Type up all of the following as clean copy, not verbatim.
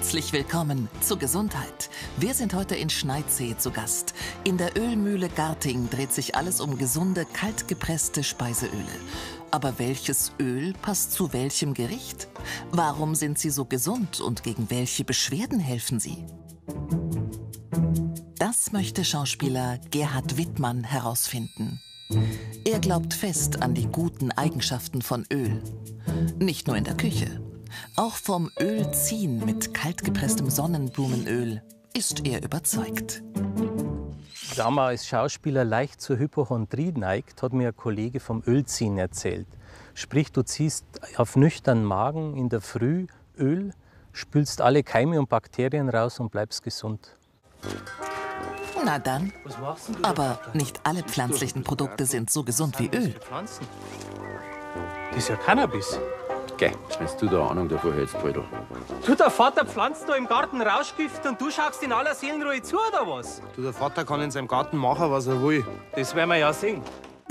Herzlich willkommen zu Gesundheit. Wir sind heute in Schneidsee zu Gast. In der Ölmühle Garting dreht sich alles um gesunde, kaltgepresste Speiseöle. Aber welches Öl passt zu welchem Gericht? Warum sind sie so gesund und gegen welche Beschwerden helfen sie? Das möchte Schauspieler Gerhard Wittmann herausfinden. Er glaubt fest an die guten Eigenschaften von Öl. Nicht nur in der Küche. Auch vom Ölziehen mit kaltgepresstem Sonnenblumenöl ist er überzeugt. Da man als Schauspieler leicht zur Hypochondrie neigt, hat mir ein Kollege vom Ölziehen erzählt. Sprich, du ziehst auf nüchternen Magen in der Früh Öl, spülst alle Keime und Bakterien raus und bleibst gesund. Na dann, aber nicht alle pflanzlichen Produkte sind so gesund wie Öl. Das ist ja Cannabis. Geh, wenn du da Ahnung davon hältst, Alter. Du, der Vater pflanzt da im Garten Rauschgift und du schaust in aller Seelenruhe zu, oder was? Du, der Vater kann in seinem Garten machen, was er will. Das werden wir ja sehen.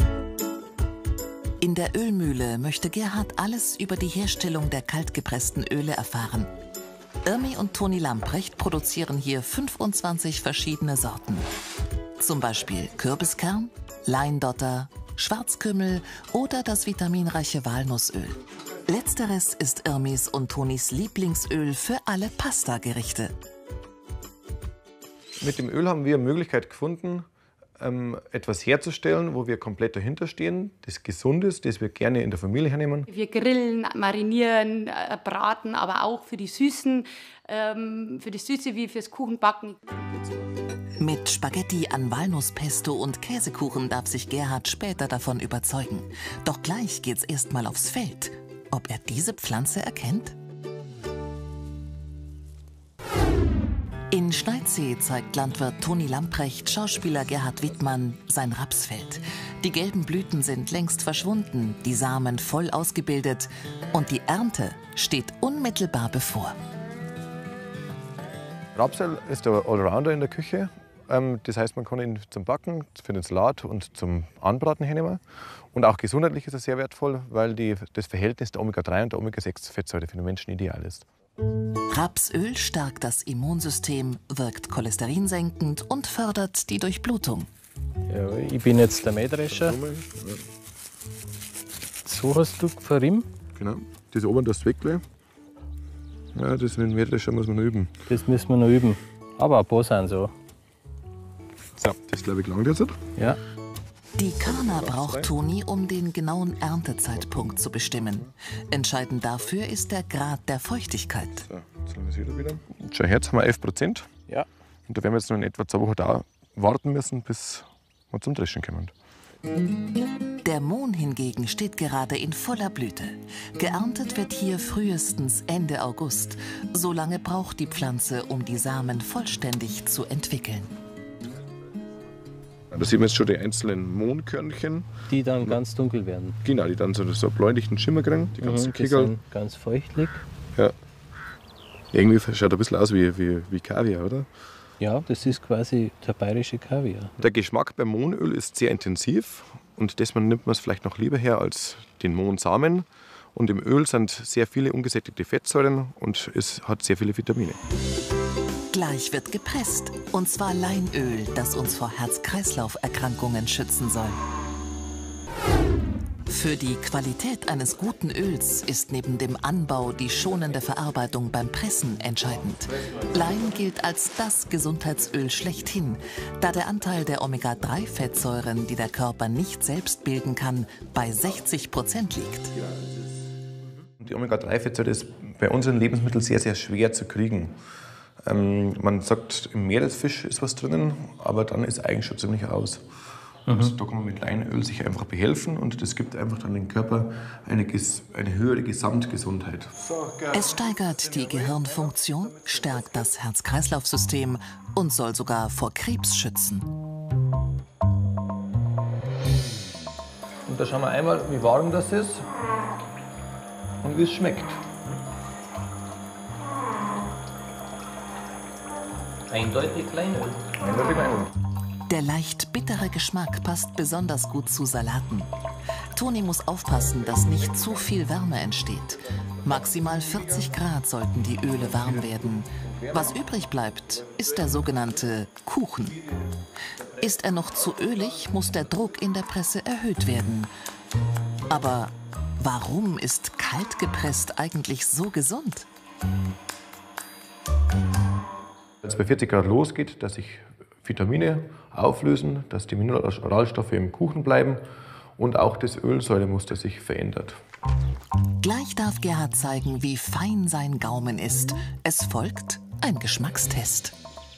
In der Ölmühle möchte Gerhard alles über die Herstellung der kaltgepressten Öle erfahren. Irmi und Toni Lamprecht produzieren hier 25 verschiedene Sorten. Zum Beispiel Kürbiskern, Leindotter, Schwarzkümmel oder das vitaminreiche Walnussöl. Letzteres ist Irmis und Tonis Lieblingsöl für alle Pasta-Gerichte. Mit dem Öl haben wir eine Möglichkeit gefunden, etwas herzustellen, wo wir komplett dahinter stehen, das gesund ist, das wir gerne in der Familie hernehmen. Wir grillen, marinieren, braten, aber auch für die Süße wie fürs Kuchenbacken. Mit Spaghetti an Walnusspesto und Käsekuchen darf sich Gerhard später davon überzeugen. Doch gleich geht's erst mal aufs Feld. Ob er diese Pflanze erkennt? In Schneidsee zeigt Landwirt Toni Lamprecht Schauspieler Gerhard Wittmann sein Rapsfeld. Die gelben Blüten sind längst verschwunden, die Samen voll ausgebildet und die Ernte steht unmittelbar bevor. Rapsöl ist der Allrounder in der Küche. Das heißt, man kann ihn zum Backen, für den Salat und zum Anbraten hernehmen. Und auch gesundheitlich ist er sehr wertvoll, weil das Verhältnis der Omega-3 und der Omega-6-Fettsäure für den Menschen ideal ist. Rapsöl stärkt das Immunsystem, wirkt cholesterinsenkend und fördert die Durchblutung. Ja, ich bin jetzt der Mähdrescher. So hast du verrieben? Genau, das oben das Zweckle. Ja, das mit dem Mähdrescher muss man noch üben. Das müssen wir noch üben. Aber ein paar sind so. So, das glaube ich langt jetzt. Ja. Die Körner braucht Toni, um den genauen Erntezeitpunkt zu bestimmen. Entscheidend dafür ist der Grad der Feuchtigkeit. So, jetzt haben wir es wieder. Schon jetzt haben wir 11%. Ja. Und da werden wir jetzt noch in etwa 2 Wochen da warten müssen, bis wir zum Dreschen kommen. Der Mohn hingegen steht gerade in voller Blüte. Geerntet wird hier frühestens Ende August. So lange braucht die Pflanze, um die Samen vollständig zu entwickeln. Da sehen wir jetzt schon die einzelnen Mohnkörnchen. Die dann ganz dunkel werden. Genau, die dann so einen bläulichen Schimmer kriegen, die ganzen Die Kegel. sind ganz feuchtlich. Ja. Irgendwie schaut ein bisschen aus wie Kaviar, oder? Ja, das ist quasi der bayerische Kaviar. Der Geschmack beim Mohnöl ist sehr intensiv und deswegen nimmt man es vielleicht noch lieber her als den Mohnsamen. Und im Öl sind sehr viele ungesättigte Fettsäuren und es hat sehr viele Vitamine. Gleich wird gepresst, und zwar Leinöl, das uns vor Herz-Kreislauf-Erkrankungen schützen soll. Für die Qualität eines guten Öls ist neben dem Anbau die schonende Verarbeitung beim Pressen entscheidend. Lein gilt als das Gesundheitsöl schlechthin, da der Anteil der Omega-3-Fettsäuren, die der Körper nicht selbst bilden kann, bei 60% liegt. Die Omega-3-Fettsäure ist bei unseren Lebensmitteln sehr, sehr schwer zu kriegen. Man sagt, im Meeresfisch ist was drinnen, aber dann ist eigentlich schon ziemlich aus. Und da kann man mit Leinöl sich einfach behelfen und das gibt einfach dann dem Körper eine höhere Gesamtgesundheit. Es steigert die Gehirnfunktion, stärkt das Herz-Kreislauf-System und soll sogar vor Krebs schützen. Und da schauen wir einmal, wie warm das ist und wie es schmeckt. Eindeutig Leinöl. Eindeutig Leinöl. Der leicht bittere Geschmack passt besonders gut zu Salaten. Toni muss aufpassen, dass nicht zu viel Wärme entsteht. Maximal 40 Grad sollten die Öle warm werden. Was übrig bleibt, ist der sogenannte Kuchen. Ist er noch zu ölig, muss der Druck in der Presse erhöht werden. Aber warum ist kalt gepresst eigentlich so gesund? Wenn es bei 40 Grad losgeht, dass sich Vitamine auflösen, dass die Mineralstoffe im Kuchen bleiben und auch das Ölsäuremuster sich verändert. Gleich darf Gerhard zeigen, wie fein sein Gaumen ist. Es folgt ein Geschmackstest.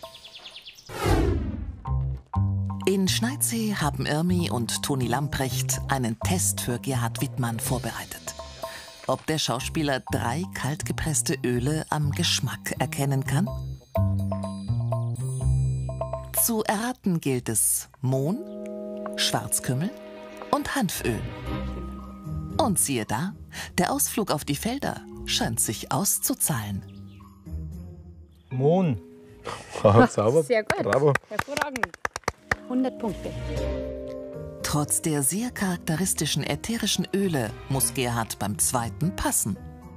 In Schneidsee haben Irmi und Toni Lamprecht einen Test für Gerhard Wittmann vorbereitet. Ob der Schauspieler 3 kaltgepresste Öle am Geschmack erkennen kann? Zu erraten gilt es Mohn, Schwarzkümmel und Hanföl. Und siehe da, der Ausflug auf die Felder scheint sich auszuzahlen. Mohn. Sauber. Sehr gut. Bravo. Hervorragend. 100 Punkte. Trotz der sehr charakteristischen ätherischen Öle muss Gerhard beim zweiten passen.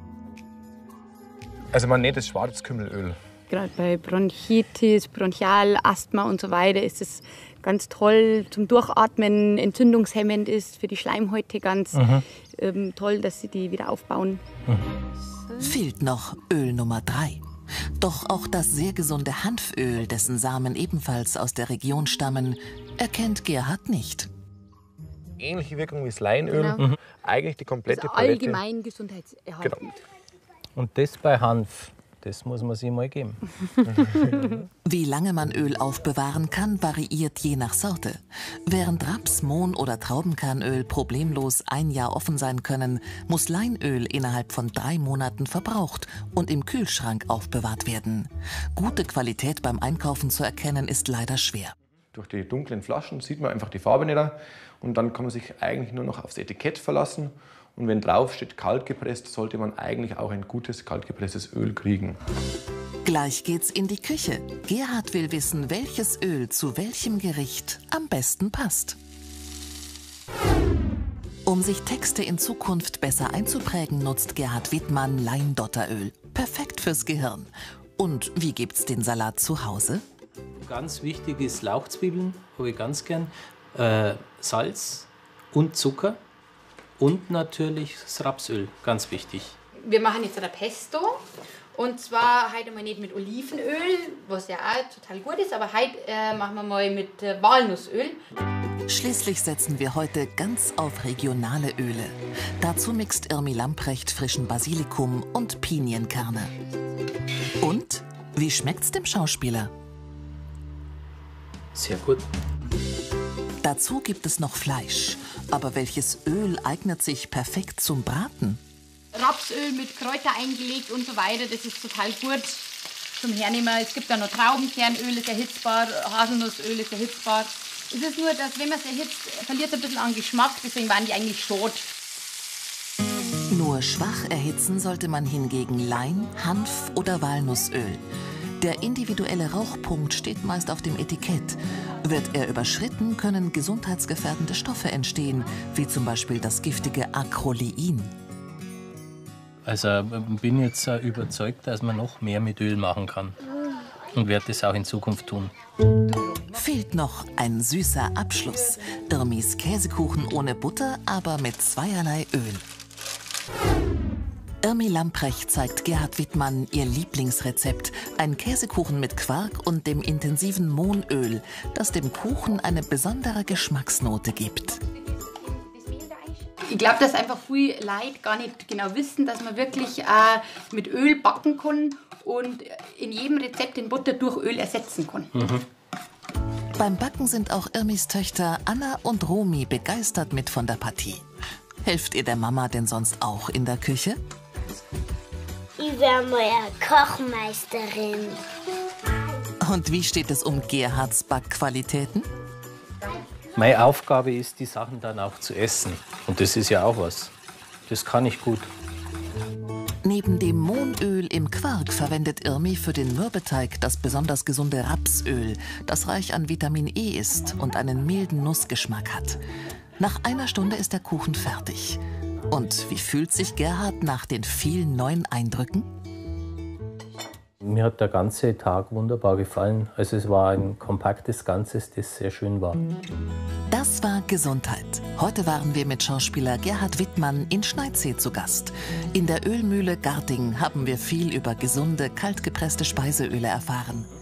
Also man nennt es Schwarzkümmelöl. Gerade bei Bronchitis, Bronchial, Asthma und so weiter ist es ganz toll zum Durchatmen, entzündungshemmend ist, für die Schleimhäute ganz toll, dass sie die wieder aufbauen. Fehlt noch Öl Nummer 3. Doch auch das sehr gesunde Hanföl, dessen Samen ebenfalls aus der Region stammen, erkennt Gerhard nicht. Ähnliche Wirkung wie das Leinöl. Genau. Eigentlich die komplette Also Palette. allgemein gesundheitserhaltend. Genau. Und das bei Hanf, das muss man sich mal geben. Wie lange man Öl aufbewahren kann, variiert je nach Sorte. Während Raps-, Mohn- oder Traubenkernöl problemlos 1 Jahr offen sein können, muss Leinöl innerhalb von 3 Monaten verbraucht und im Kühlschrank aufbewahrt werden. Gute Qualität beim Einkaufen zu erkennen, ist leider schwer. Durch die dunklen Flaschen sieht man einfach die Farbe nicht mehr. Und dann kann man sich eigentlich nur noch aufs Etikett verlassen. Und wenn drauf steht kalt gepresst, sollte man eigentlich auch ein gutes kaltgepresstes Öl kriegen. Gleich geht's in die Küche. Gerhard will wissen, welches Öl zu welchem Gericht am besten passt. Um sich Texte in Zukunft besser einzuprägen, nutzt Gerhard Wittmann Leindotteröl. Perfekt fürs Gehirn. Und wie gibt's den Salat zu Hause? Ganz wichtig ist Lauchzwiebeln, habe ich ganz gern, Salz und Zucker und natürlich das Rapsöl, ganz wichtig. Wir machen jetzt ein Pesto. Und zwar heute mal nicht mit Olivenöl, was ja auch total gut ist, aber heute machen wir mal mit Walnussöl. Schließlich setzen wir heute ganz auf regionale Öle. Dazu mixt Irmi Lamprecht frischen Basilikum und Pinienkerne. Und wie schmeckt's dem Schauspieler? Sehr gut. Dazu gibt es noch Fleisch. Aber welches Öl eignet sich perfekt zum Braten? Rapsöl mit Kräuter eingelegt und so weiter, das ist total gut zum Hernehmen. Es gibt da noch Traubenkernöl, ist erhitzbar, Haselnussöl ist erhitzbar. Es ist nur, dass wenn man es erhitzt, verliert es ein bisschen an Geschmack, deswegen waren die eigentlich schade. Nur schwach erhitzen sollte man hingegen Lein, Hanf oder Walnussöl. Der individuelle Rauchpunkt steht meist auf dem Etikett. Wird er überschritten, können gesundheitsgefährdende Stoffe entstehen, wie zum Beispiel das giftige Acrolein. Also bin jetzt überzeugt, dass man noch mehr mit Öl machen kann und werde das auch in Zukunft tun. Fehlt noch ein süßer Abschluss. Irmis Käsekuchen ohne Butter, aber mit zweierlei Öl. Irmi Lamprecht zeigt Gerhard Wittmann ihr Lieblingsrezept. Ein Käsekuchen mit Quark und dem intensiven Mohnöl, das dem Kuchen eine besondere Geschmacksnote gibt. Ich glaube, dass einfach viele Leute gar nicht genau wissen, dass man wirklich mit Öl backen kann und in jedem Rezept den Butter durch Öl ersetzen kann. Beim Backen sind auch Irmis Töchter Anna und Romy begeistert mit von der Partie. Hilft ihr der Mama denn sonst auch in der Küche? Ich wäre mal Kochmeisterin. Und wie steht es um Gerhards Backqualitäten? Meine Aufgabe ist, die Sachen dann auch zu essen. Und das ist ja auch was. Das kann ich gut. Neben dem Mohnöl im Quark verwendet Irmi für den Mürbeteig das besonders gesunde Rapsöl, das reich an Vitamin E ist und einen milden Nussgeschmack hat. Nach einer Stunde ist der Kuchen fertig. Und wie fühlt sich Gerhard nach den vielen neuen Eindrücken? Mir hat der ganze Tag wunderbar gefallen. Also es war ein kompaktes Ganzes, das sehr schön war. Das war Gesundheit. Heute waren wir mit Schauspieler Gerhard Wittmann in Schneidsee zu Gast. In der Ölmühle Garding haben wir viel über gesunde, kaltgepresste Speiseöle erfahren.